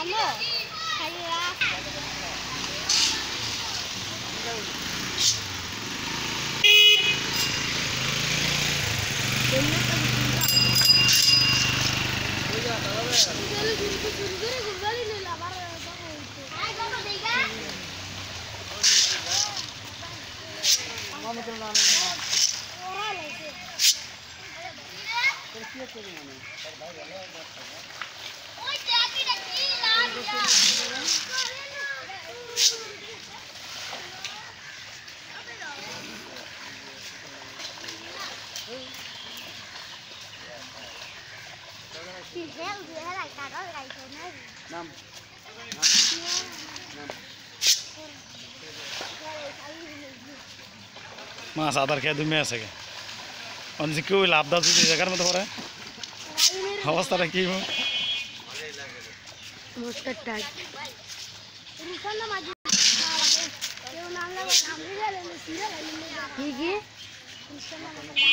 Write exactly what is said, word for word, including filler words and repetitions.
Ano? Kaya Năm. মাছ আদার খেয়ে দুমে আছে কে অনেক কেউ লাভ দাও যদি জায়গার মতো পরে অবস্থাটা কি কি কি